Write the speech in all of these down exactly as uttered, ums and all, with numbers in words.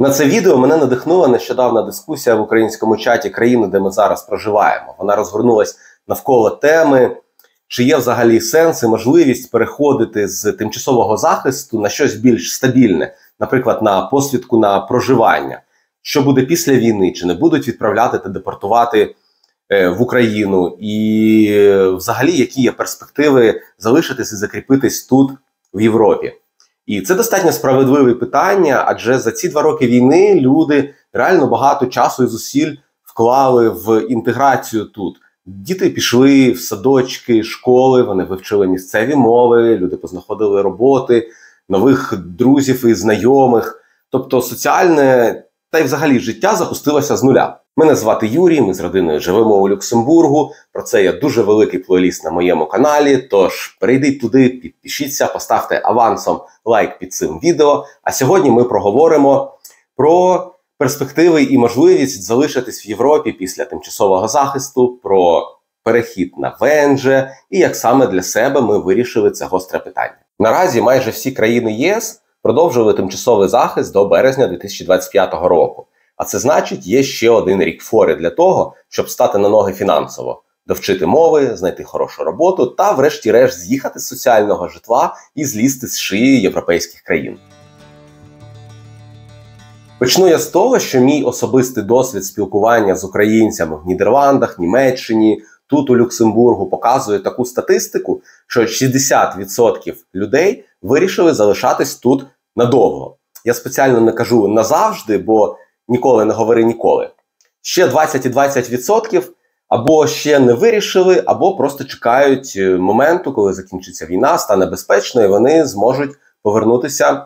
На це відео мене надихнула нещодавна дискусія в українському чаті країни, де ми зараз проживаємо. Вона розгорнулась навколо теми, чи є взагалі сенс і можливість переходити з тимчасового захисту на щось більш стабільне, наприклад, на посвідку на проживання. Що буде після війни, чи не будуть відправляти та депортувати е, в Україну, і е, взагалі які є перспективи залишитись і закріпитись тут, в Європі. І це достатньо справедливе питання, адже за ці два роки війни люди реально багато часу і зусиль вклали в інтеграцію тут. Діти пішли в садочки, школи, вони вивчили місцеві мови, люди познаходили роботи, нових друзів і знайомих. Тобто соціальне та й взагалі життя запустилося з нуля. Мене звати Юрій, ми з родиною живемо у Люксембургу. Про це є дуже великий плейліст на моєму каналі, тож перейдіть туди, підпишіться, поставте авансом лайк під цим відео. А сьогодні ми проговоримо про перспективи і можливість залишитись в Європі після тимчасового захисту, про перехід на ве ен же і як саме для себе ми вирішили це гостре питання. Наразі майже всі країни ЄС продовжували тимчасовий захист до березня дві тисячі двадцять п'ятого року. А це значить, є ще один рік фори для того, щоб стати на ноги фінансово, довчити мови, знайти хорошу роботу та врешті-решт з'їхати з соціального житла і злізти з шиї європейських країн. Почну я з того, що мій особистий досвід спілкування з українцями в Нідерландах, Німеччині, тут у Люксембургу показує таку статистику, що шістдесят відсотків людей вирішили залишатись тут надовго. Я спеціально не кажу назавжди, бо ніколи не говори ніколи. Ще двадцять і двадцять відсотків або ще не вирішили, або просто чекають моменту, коли закінчиться війна, стане безпечно, і вони зможуть повернутися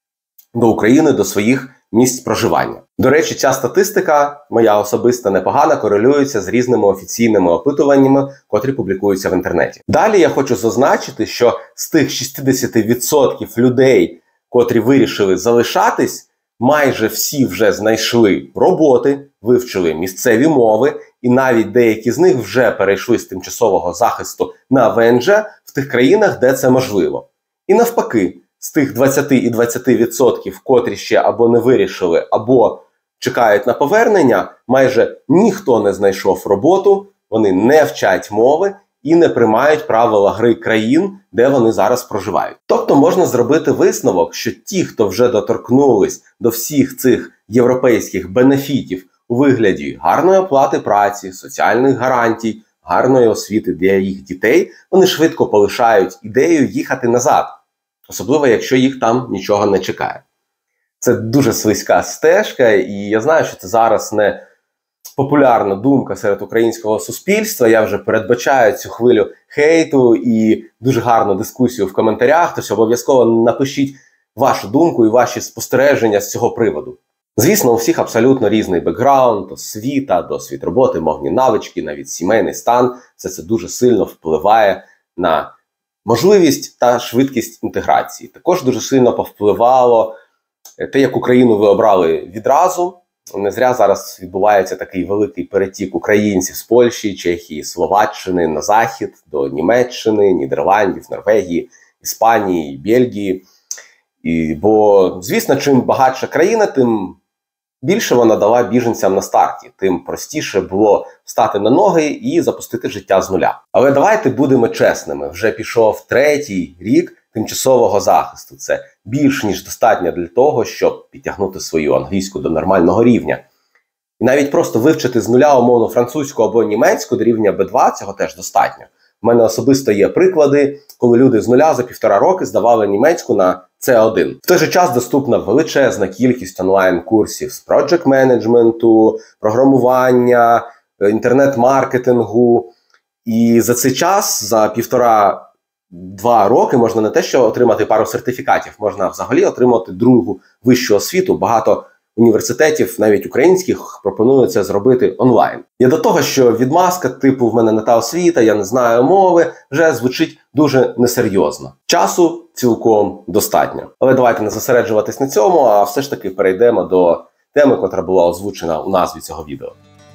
до України, до своїх місць проживання. До речі, ця статистика, моя особиста, непогана, корелюється з різними офіційними опитуваннями, котрі публікуються в інтернеті. Далі я хочу зазначити, що з тих шістдесят відсотків людей, котрі вирішили залишатись, майже всі вже знайшли роботи, вивчили місцеві мови, і навіть деякі з них вже перейшли з тимчасового захисту на ве ен же в тих країнах, де це можливо. І навпаки, з тих двадцять і двадцять відсотків, котрі ще або не вирішили, або чекають на повернення, майже ніхто не знайшов роботу, вони не вчать мови і не приймають правила гри країн, де вони зараз проживають. Тобто можна зробити висновок, що ті, хто вже доторкнулись до всіх цих європейських бенефітів у вигляді гарної оплати праці, соціальних гарантій, гарної освіти для їх дітей, вони швидко полишають ідею їхати назад. Особливо, якщо їх там нічого не чекає. Це дуже слизька стежка, і я знаю, що це зараз не популярна думка серед українського суспільства. Я вже передбачаю цю хвилю хейту і дуже гарну дискусію в коментарях, тож обов'язково напишіть вашу думку і ваші спостереження з цього приводу. Звісно, у всіх абсолютно різний бекграунд, освіта, досвід роботи, мовні навички, навіть сімейний стан. Все це дуже сильно впливає на можливість та швидкість інтеграції. Також дуже сильно повпливало те, яку країну ви обрали відразу. Не зря зараз відбувається такий великий перетік українців з Польщі, Чехії, Словаччини на захід, до Німеччини, Нідерландів, Норвегії, Іспанії, Бельгії. І, бо, звісно, чим багатша країна, тим більше вона дала біженцям на старті, тим простіше було встати на ноги і запустити життя з нуля. Але давайте будемо чесними, вже пішов третій рік тимчасового захисту. Це більш ніж достатньо для того, щоб підтягнути свою англійську до нормального рівня. І навіть просто вивчити з нуля умовно французьку або німецьку до рівня бе два, цього теж достатньо. У мене особисто є приклади, коли люди з нуля за півтора роки здавали німецьку на це один. В той же час доступна величезна кількість онлайн-курсів з проджект-менеджменту, програмування, інтернет-маркетингу. І за цей час, за півтора-два роки, можна не те, що отримати пару сертифікатів, можна взагалі отримати другу вищу освіту. Багато університетів, навіть українських, пропонують це зробити онлайн. Я до того, що відмазка типу «в мене не та освіта, я не знаю мови» вже звучить дуже несерйозно. Часу цілком достатньо. Але давайте не зосереджуватись на цьому, а все ж таки перейдемо до теми, котра була озвучена у назві цього відео.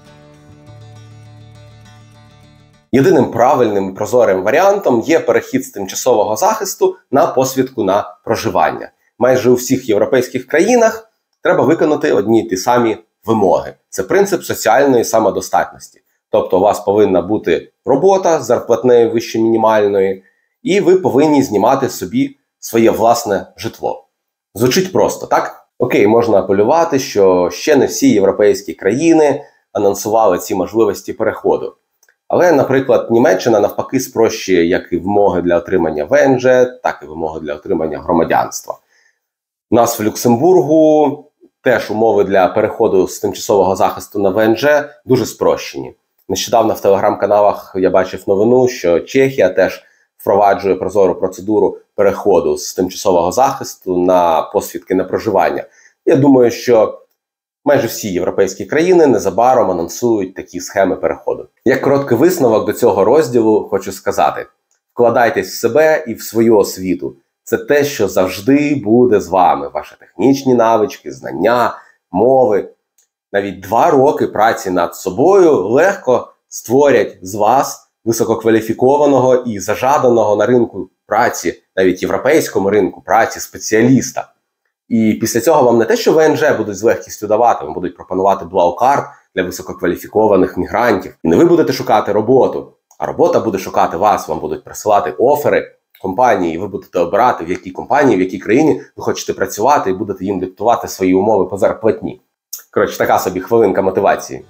Єдиним правильним і прозорим варіантом є перехід з тимчасового захисту на посвідку на проживання. Майже у всіх європейських країнах треба виконати одні й ті самі вимоги. Це принцип соціальної самодостатності. Тобто у вас повинна бути робота з зарплатнею вище мінімальної, і ви повинні знімати собі своє власне житло. Звучить просто, так? Окей, можна апелювати, що ще не всі європейські країни анонсували ці можливості переходу. Але, наприклад, Німеччина навпаки спрощує як і вимоги для отримання ве ен же, так і вимоги для отримання громадянства. У нас в Люксембургу теж умови для переходу з тимчасового захисту на ве ен же дуже спрощені. Нещодавно в телеграм-каналах я бачив новину, що Чехія теж впроваджує прозору процедуру переходу з тимчасового захисту на посвідки на проживання. Я думаю, що майже всі європейські країни незабаром анонсують такі схеми переходу. Як короткий висновок до цього розділу хочу сказати: вкладайтесь в себе і в свою освіту. Це те, що завжди буде з вами. Ваші технічні навички, знання, мови. Навіть два роки праці над собою легко створять з вас висококваліфікованого і зажаданого на ринку праці, навіть європейському ринку праці, спеціаліста. І після цього вам не те, що ве ен же будуть з легкістю давати, вам будуть пропонувати блау-карт для висококваліфікованих мігрантів. І не ви будете шукати роботу, а робота буде шукати вас, вам будуть присилати офери компанії, і ви будете обирати, в якій компанії, в якій країні ви хочете працювати, і будете їм диктувати свої умови по зарплатні. Коротше, така собі хвилинка мотивації.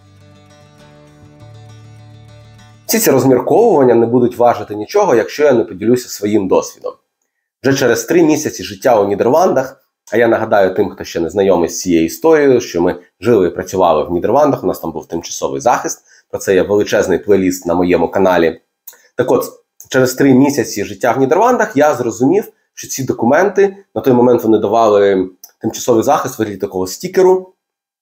Всі ці розмірковування не будуть важити нічого, якщо я не поділюся своїм досвідом. Вже через три місяці життя у Нідерландах, а я нагадаю тим, хто ще не знайомий з цією історією, що ми жили і працювали в Нідерландах, у нас там був тимчасовий захист, про це є величезний плейліст на моєму каналі. Так от, через три місяці життя в Нідерландах я зрозумів, що ці документи, на той момент вони давали тимчасовий захист в вигляді такого стікеру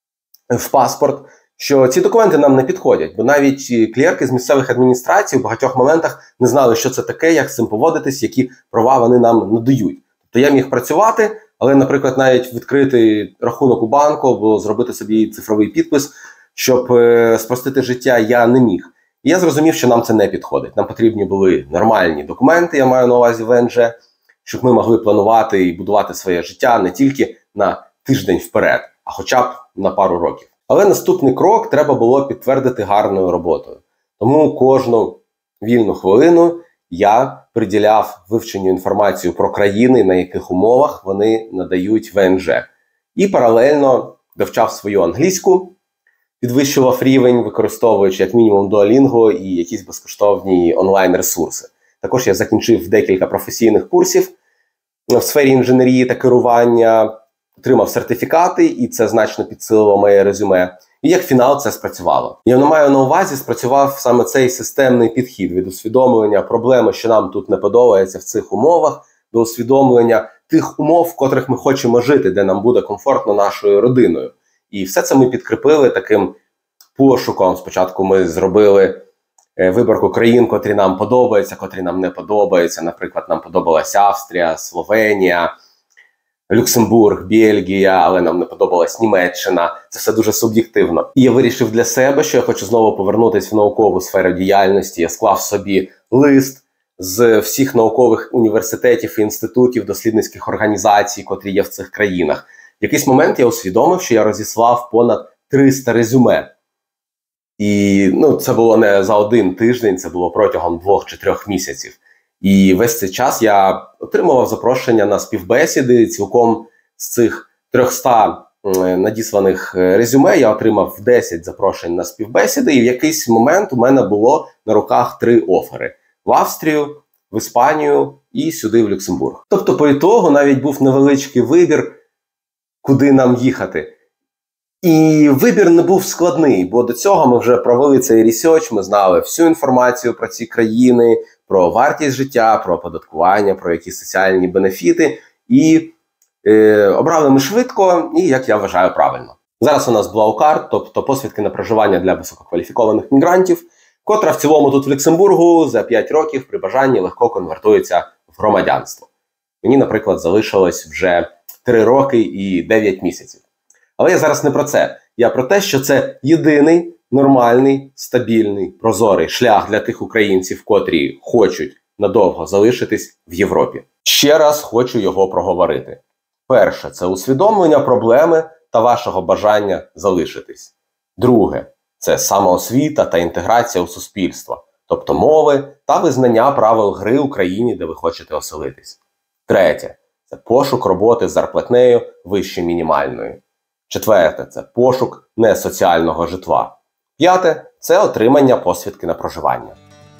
в паспорт, що ці документи нам не підходять, бо навіть клерки з місцевих адміністрацій в багатьох моментах не знали, що це таке, як з цим поводитись, які права вони нам надають. Тобто я міг працювати, але, наприклад, навіть відкрити рахунок у банку або зробити собі цифровий підпис, щоб е, спростити життя, я не міг. І я зрозумів, що нам це не підходить. Нам потрібні були нормальні документи, я маю на увазі ве ен же, щоб ми могли планувати і будувати своє життя не тільки на тиждень вперед, а хоча б на пару років. Але наступний крок треба було підтвердити гарною роботою. Тому кожну вільну хвилину я приділяв вивченню інформації про країни, на яких умовах вони надають ве ен же. І паралельно довчав свою англійську, підвищував рівень, використовуючи як мінімум Duolingo і якісь безкоштовні онлайн-ресурси. Також я закінчив декілька професійних курсів в сфері інженерії та керування, отримав сертифікати, і це значно підсилило моє резюме. І як фінал це спрацювало. Я не маю на увазі, спрацював саме цей системний підхід від усвідомлення проблеми, що нам тут не подобається в цих умовах, до усвідомлення тих умов, в котрих ми хочемо жити, де нам буде комфортно нашою родиною. І все це ми підкріпили таким пошуком. Спочатку ми зробили виборку країн, котрі нам подобаються, котрі нам не подобаються. Наприклад, нам подобалася Австрія, Словенія, Люксембург, Бельгія, але нам не подобалась Німеччина. Це все дуже суб'єктивно. І я вирішив для себе, що я хочу знову повернутися в наукову сферу діяльності. Я склав собі лист з всіх наукових університетів і інститутів, дослідницьких організацій, котрі є в цих країнах. В якийсь момент я усвідомив, що я розіслав понад триста резюме. І ну, це було не за один тиждень, це було протягом двох чи трьох місяців. І весь цей час я отримував запрошення на співбесіди. Цілком з цих трьохсот надісланих резюме я отримав десять запрошень на співбесіди. І в якийсь момент у мене було на руках три офери. В Австрію, в Іспанію і сюди, в Люксембург. Тобто по ітогу навіть був невеличкий вибір, куди нам їхати. І вибір не був складний, бо до цього ми вже провели цей ресерч, ми знали всю інформацію про ці країни, про вартість життя, про оподаткування, про якісь соціальні бенефіти. І е, обрали ми швидко і, як я вважаю, правильно. Зараз у нас блау-карт, тобто посвідки на проживання для висококваліфікованих мігрантів, котра в цілому тут в Люксембургу за п'ять років при бажанні легко конвертується в громадянство. Мені, наприклад, залишилось вже три роки і дев'ять місяців. Але я зараз не про це. Я про те, що це єдиний, нормальний, стабільний, прозорий шлях для тих українців, котрі хочуть надовго залишитись в Європі. Ще раз хочу його проговорити. Перше – це усвідомлення проблеми та вашого бажання залишитись. Друге – це самоосвіта та інтеграція у суспільство, тобто мови та визнання правил гри у країні, де ви хочете оселитись. Третє – це пошук роботи з зарплатнею вище мінімальної. Четверте – це пошук несоціального житла. П'яте – це отримання посвідки на проживання.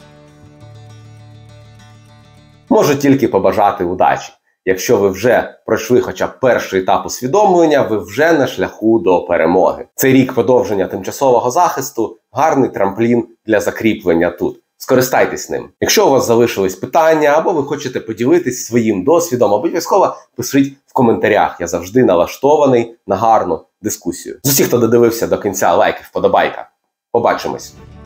Можу тільки побажати удачі. Якщо ви вже пройшли хоча б перший етап усвідомлення, ви вже на шляху до перемоги. Цей рік подовження тимчасового захисту – гарний трамплін для закріплення тут. Скористайтесь ним. Якщо у вас залишились питання, або ви хочете поділитись своїм досвідом, обов'язково пишіть в коментарях. Я завжди налаштований на гарну дискусію. З усіх, хто додивився до кінця, лайк і вподобайка. Побачимось!